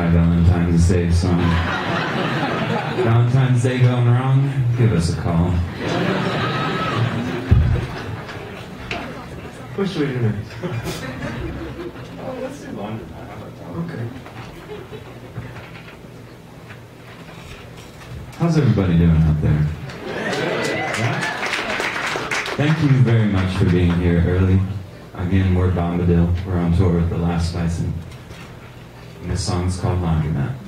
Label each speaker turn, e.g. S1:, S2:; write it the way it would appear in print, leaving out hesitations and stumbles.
S1: try Valentine's Day song. Valentine's Day going wrong? Give us a call.
S2: What should we do next? Oh, let's do Laundromat. Okay.
S1: How's everybody doing out there? Yeah? Thank you very much for being here early. Again, we're Bombadil. We're on tour with The Last Bison. And this song's called Laundromat.